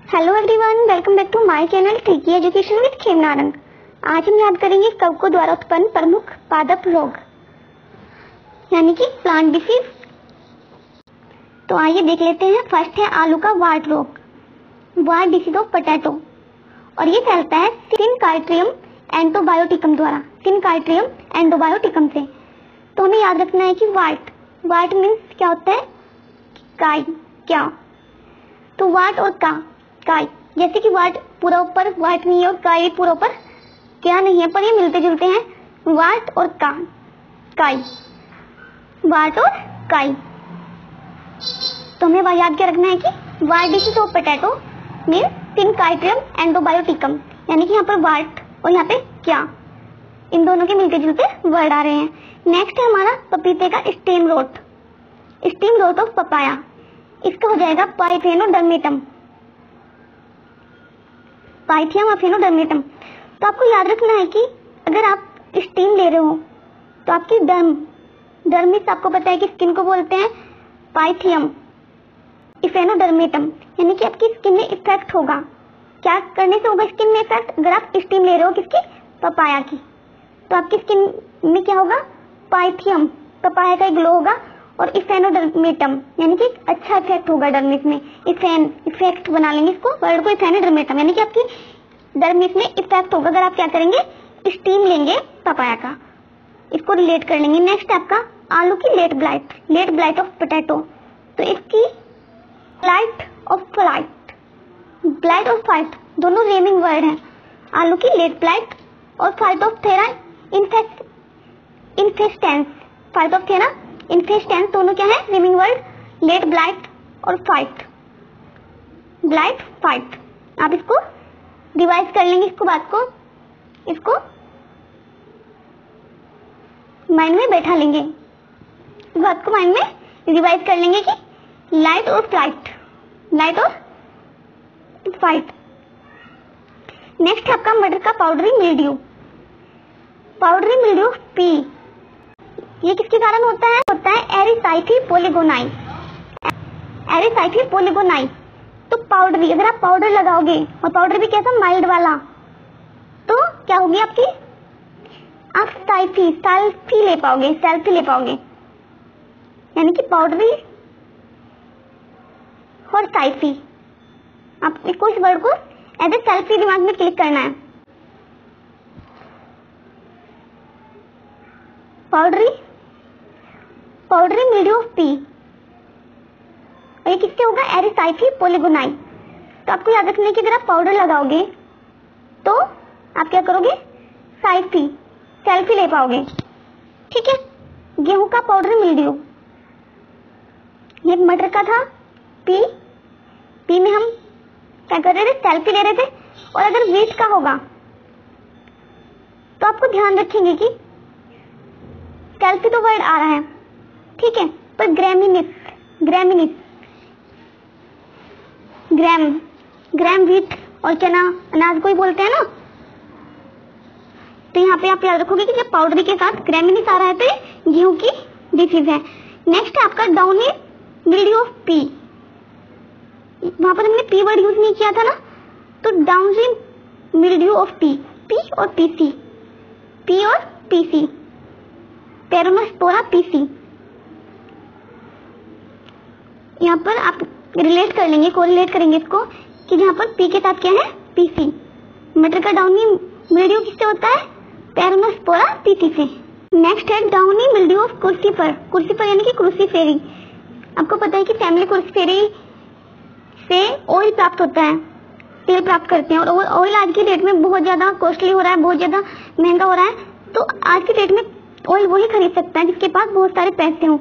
Hello everyone, welcome back to my channel tricky education with Khemnarang. आज हम याद करेंगे कवकों द्वारा उत्पन्न प्रमुख पादप रोग यानी कि प्लांट डिसीज। तो आइए देख लेते हैं। फर्स्ट है आलू का वार्ट रोग, वार्ट डिसीज ऑफ पोटैटो, और ये फैलता है सिनकार्टियम एंटोबायोटिकम द्वारा, सिनकार्टियम एंटोबायोटिकम से। तो हमें याद रखना है कि वार्ट मीन्स क्या होता है, काई, क्या। तो वार्ट और काई, जैसे कि वार्ट पूरा ऊपर वार्ट नहीं है और काई पूरा ऊपर क्या नहीं है, पर ये मिलते जुलते हैं। वार्ट और काई, वार्ट और काई। तो हमें वह याद क्या रखना है कि wart disease of potato means Synchytrium endobioticum, यानी कि यहाँ पर वार्ट और यहाँ पे क्या, इन दोनों के मिलते जुलते वर्ड आ रहे हैं। नेक्स्ट है हमारा पपीते का स्टेम रोट ऑफ पपाया। इसका हो जाएगा पाइथियम अफेनोडर्मेटम। तो आपको याद रखना है कि अगर आप स्टीम ले रहे हो तो आपकी डर्मिस, आपको पता है कि स्किन को बोलते हैं पाइथियम इफेनोडर्मेटम, यानी कि आपकी स्किन में इफेक्ट होगा। क्या करने से होगा स्किन में इफेक्ट? अगर आप स्टीम ले रहे हो किसकी, पपाया की, तो आपकी स्किन में क्या होगा, पाइथियम, पपाया का ग्लो होगा, और इफेनोडर्मेटम यानी कि अच्छा इफेक्ट होगा डर्मिस में। इफेक्ट बना लेंगे इसको, वर्ड को, इफेनोडर्मेटम, यानी कि आपकी डर्मिस में इफेक्ट होगा अगर आप क्या करेंगे, स्टीम लेंगे पपाया का। इसको रिलेट कर लेंगे। नेक्स्ट आपका आलू की लेट ब्लाइट ऑफ पोटैटो। तो इसकी ब्लाइट और फाइट दोनों नेमिंग वर्ड हैं। आलू की लेट ब्लाइट और फाइट ऑफ थेरा इन्फेस्टेंस दोनों क्या है, नेमिंग वर्ड। लेट ब्लाइट और फाइट, आप इसको रिवाइज कर लेंगे, इसको माइंड में बैठा लेंगे, इस बात को माइंड में रिवाइज कर लेंगे कि लाइट और फाइट। नेक्स्ट है आपका मटर का पाउडरी मिल्ड्यू पी। ये किसके कारण होता है एरिसाइथी पोलीगोनाई। तो पाउडरी, अगर आप पाउडर लगाओगे, और पाउडर भी कैसा, माइल्ड वाला, तो क्या होगी आपकी, आप सेल्फी ले पाओगे, यानी कि पाउडरी और साइफी। आपको इस वर्ड को एज ए सेल्फी दिमाग में क्लिक करना है। पाउडरी मिल्ड्यू ऑफ पी, और ये किससे होगा, एरिसाइथी पोलीगोनाई। तो आपको याद रखना है कि अगर आप पाउडर लगाओगे तो आप क्या करोगे, सेल्फी ले पाओगे। ठीक है। गेहूं का पाउडर मिल्ड्यू, ये मटर का था, पी में हम क्या कर रहे थे, सेल्फी ले रहे थे। और अगर वीट का होगा तो आपको ध्यान रखेंगे कि सेल्फी तो वर्ड आ रहा है, ठीक है, पर ग्राम व्हीट और चना अनाज को ही बोलते हैं ना। तो यहाँ पे आप याद रखोगे कि जब पाउडरी के साथ ग्रेमिनिस आ रहा है तो ये गेहूं की डिसीज है। नेक्स्ट है आपका डाउनी मिल्ड्यू ऑफ पी। वहां पर हमने पी वर्ड यूज नहीं किया था ना, तो डाउनी मिल्ड्यू ऑफ पी और पीसी, पेरोनोस्पोरा पीसी। यहाँ पर आप कोरिलेट करेंगे इसको कि यहाँ पर पी के साथ क्या है, पीसी। मटर का डाउनी मिल्ड्यू किससे होता है, पेरोनोस्पोरा पीसी से। नेक्स्ट है डाउनी मिल्ड्यू ऑफ कुर्सीफर यानी कि क्रूसीफेरी। आपको पता है कि फैमिली क्रूसीफेरी से ऑयल प्राप्त होता है, तेल प्राप्त करते हैं, और ऑयल आज की डेट में बहुत ज्यादा कॉस्टली हो रहा है, बहुत ज्यादा महंगा हो रहा है। तो आज की डेट में ऑयल वही खरीद सकता है जिसके पास बहुत सारे पैसे हों।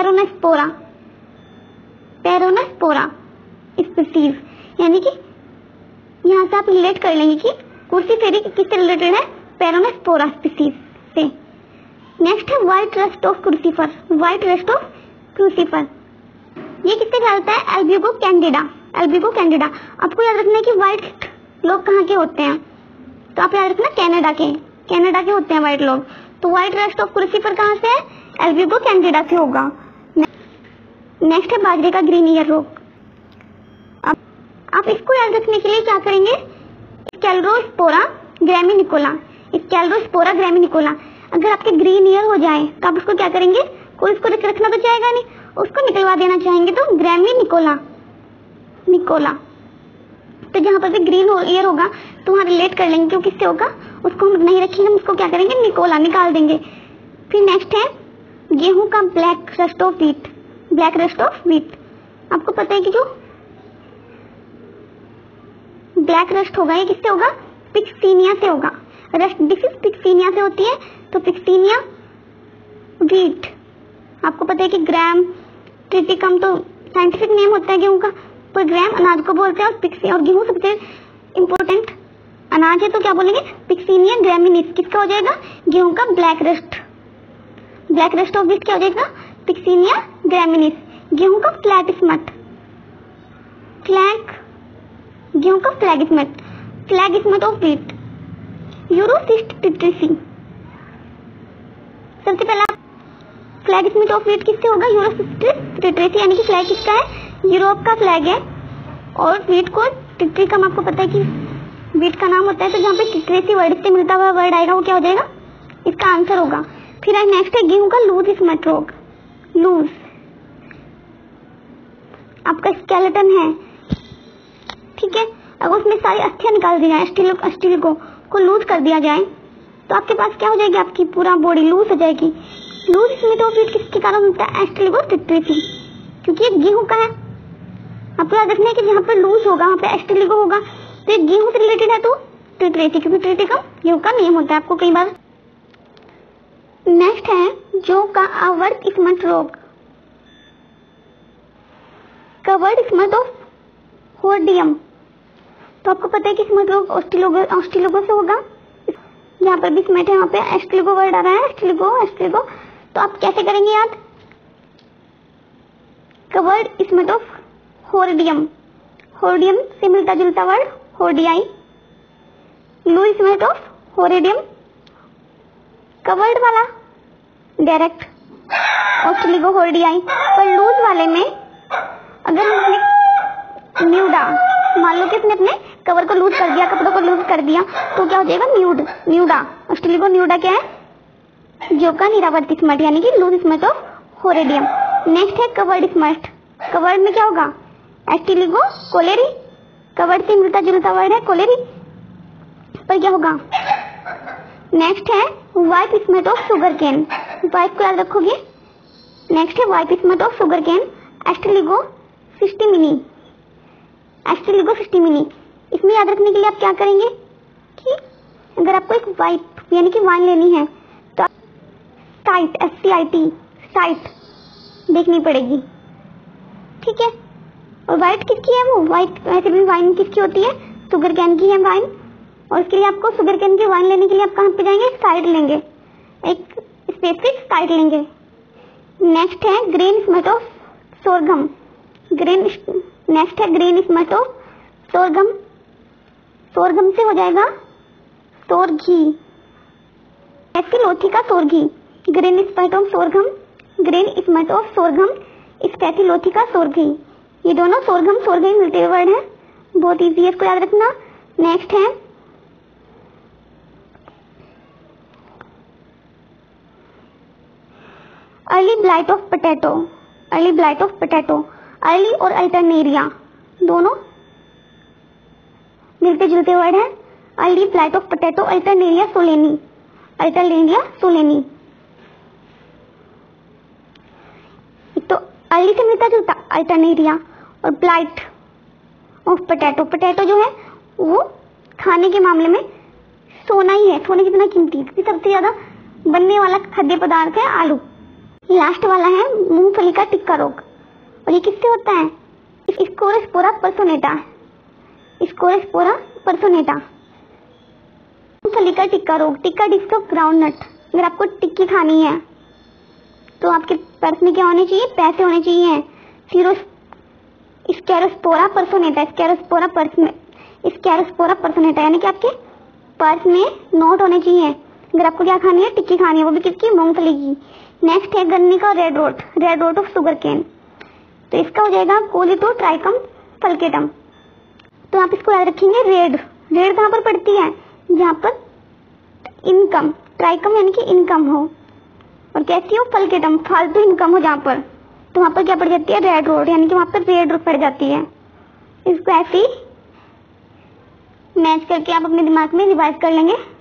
पेरोनोस्पोरा स्पीसीज, यानी कि यहाँ से आप रिलेट कर लेंगे कि क्रूसीफेरी किससे रिलेटेड है, पेरोनोस्पोरा स्पीसीज से। नेक्स्ट है व्हाइट रस्ट ऑफ क्रूसीफर। ये किससे फैलता है, एल्ब्यूगो कैंडिडा। आपको याद रखना है कि व्हाइट लोग कहाँ के होते हैं, तो आप याद रखना कैनेडा के होते हैं व्हाइट लोग। तो व्हाइट रस्ट ऑफ क्रूसीफर कहाँ से है, एल्ब्यूगो कैंडिडा से होगा। नेक्स्ट है बाजरे का ग्रीन ईयर रोग। आप इसको याद रखने के लिए क्या करेंगे, स्क्लेरोस्पोरा ग्रामिनिकोला, स्क्लेरोस्पोरा ग्रामिनिकोला। अगर आपके ग्रीन ईयर हो जाए तो आप उसको क्या करेंगे, कोई उसको रखना तो चाहेगा नहीं, उसको निकलवा देना चाहेंगे, तो ग्रामिनिकोला निकोला। तो जहाँ पर भी ग्रीन ईयर होगा तो वहाँ रिलेट कर लेंगे, क्योंकि किससे होगा, उसको हम नहीं रखेंगे, हम उसको क्या करेंगे, निकोला निकाल देंगे। फिर नेक्स्ट है गेहूं का black rust of wheat, black rust of wheat. आपको पता है कि जो ब्लैक रस्ट होगा ये किससे होगा, पिक्सीनिया से होगा। रस्ट डिसीज पिक्सीनिया से होती है, तो पिक्सीनिया व्हीट। आपको पता है कि ग्राम ट्रिटिकम तो साइंटिफिक नेम होता है गेहूं का, पर ग्राम अनाज को बोलते हैं, और पिक्सी और गेहूं सबसे इंपॉर्टेंट अनाज है, तो क्या बोलेंगे, पिक्सीनिया ग्रामिनिस। किसका हो जाएगा, गेहूं का black rust, black rust of wheat क्या हो जाएगा, पिक्सीनिया ग्रामिनिस। गेहूं का फ्लैग स्मट, गेहूं का flag smut of wheat, Urocystis tritici. सबसे पहला फ्लैग स्मट ऑफ व्हीट किससे होगा, यूरोसिस्ट टिट्रेसी, यानी कि फ्लैग किसका है, यूरोप का फ्लैग है, और व्हीट को टिट्रिकम, आपको पता है कि व्हीट का नाम होता है, तो जहाँ पे टिट्रेसी वर्ड से मिलता हुआ वर्ड आएगा वो क्या हो जाएगा, इसका आंसर होगा। फिर नेक्स्ट है गेहूं का लूज स्मट रोग, लूज आपका स्केलेटन है, ठीक है, अगर उसमें सारी अस्थियां निकाल दी जाए, अस्टिल को लूज कर दिया जाए, तो आपके पास क्या हो जाएगी, आपकी पूरा बॉडी लूज हो जाएगी। लूज स्मट ऑफ व्हीट किसके कारण होता है, एस्टिलिगोटिट्रेसी, क्योंकि ये गेहूं का है। आपको याद रखना है कि जहाँ पर लूज होगा वहाँ पे एस्टिलिगो होगा, तो ये गेहूं से रिलेटेड है, तो टिट्रेसी, क्योंकि ट्रिटिकम गेहूं का नेम होता है, आपको कई बार। नेक्स्ट है जौ का अवर्क स्मट रोग, कवर्ड स्मट ऑफ होर्डियम। तो आपको पता है कि स्मट रोग ऑस्टिलोगो से होगा, जहाँ पर भी स्मट है वहाँ पे एस्टिलिगो वर्ड आ रहा है, एस्टिलिगो। तो आप कैसे करेंगे याद, covered smut of Hordeum, Hordeum से मिलता जुलता word hordei, loose smut of Hordeum, covered वाला डायरेक्ट ऑस्टिलिगो होर्डियाई। पर लूज वाले में अगर हमने न्यूडा, मान लो कि इसने अपने कवर को लूज कर दिया, कपड़ों को लूज कर दिया, तो क्या हो जाएगा, न्यूडा। ऑस्टिलिगो न्यूडा क्या है, जो का निरावर्ती स्मट, यानी कि loose smut of Hordeum. Next है कवर्ड स्मट, कवर्ड में क्या होगा, एस्टिलिगो कोलेरी, कवर्ड से मिलता जुलता वर्ड है कोलेरी, पर क्या होगा। नेक्स्ट है whip smut of sugar cane, whip को याद रखोगे। नेक्स्ट है whip smut of sugar cane, Ustilago scitaminea. इसमें याद रखने के लिए आप क्या करेंगे कि अगर आपको एक वाइप यानी कि वाइन लेनी है तो साइट, SCIT साइट देखनी पड़ेगी, ठीक है। और वाइट किसकी है, वो वाइट, वैसे भी वाइन किसकी होती है, शुगर कैन की है वाइन, और इसके लिए आपको शुगर कैन की वाइन लेने के लिए आप कहाँ पे जाएंगे, साइट लेंगे, एक स्पेसिफिक साइट लेंगे। नेक्स्ट है grain smut of sorghum, next है grain smut of sorghum, sorghum से हो जाएगा सोरघी, स्पैथिलोथी का sorghi, grain smut of sorghum, grain smut of sorghum, Sphacelotheca का सोरघी। ये दोनों सोरगम सोरघी मिलते हुए वर्ड है, बहुत इजी है, इसको याद रखना। नेक्स्ट है early blight of potato, early blight of potato, early और अल्टरनेरिया दोनों मिलते जुलते वर्ड है। Early blight of potato, Alternaria solani, तो अर्ली से मिलता जुलता अल्टरनेरिया, और ब्लाइट ऑफ पोटैटो, पोटैटो जो है वो खाने के मामले में सोना ही है, सोने जितना कीमती, क्योंकि सबसे ज्यादा बनने वाला खाद्य पदार्थ है आलू। लास्ट वाला है मूंगफली का टिक्का रोग, और ये किससे होता है, स्कोरोस्पोरा पर्सोनेटा, स्कोरोस्पोरा पर्सोनेटा। मूंगफली का टिक्का रोग, टिक्का डिस्क ऑफ ग्राउंडनट। अगर आपको टिक्की खानी है तो आपके पर्स में क्या होने चाहिए, पैसे होने चाहिए। स्केरोस्पोरा पर्सोनेटा, स्केरोस्पोरा पर्सोनेटा, यानी कि आपके पर्स में नोट होने चाहिए अगर आपको क्या खानी है, टिक्की खानी है, वो भी किसकी, मूंगफली की। नेक्स्ट है गन्ने का red rot of sugar cane, तो इसका हो जाएगा कोलिटो ट्राइकम फल्केटम, तो आप इसको याद रखेंगे रेड। रेड कहाँ पर पड़ती है? जहाँ पर इनकम, ट्राइकम यानी कि इनकम हो, और कैसी हो? फल के टर्म, फालतू इनकम हो जहाँ पर, तो वहाँ पर क्या पड़ जाती है? रेड रोड, यानी कि वहाँ पर रेड रोड पड़ जाती है। इसको ऐसे ही मैच करके आप अपने दिमाग में रिवाइज कर लेंगे।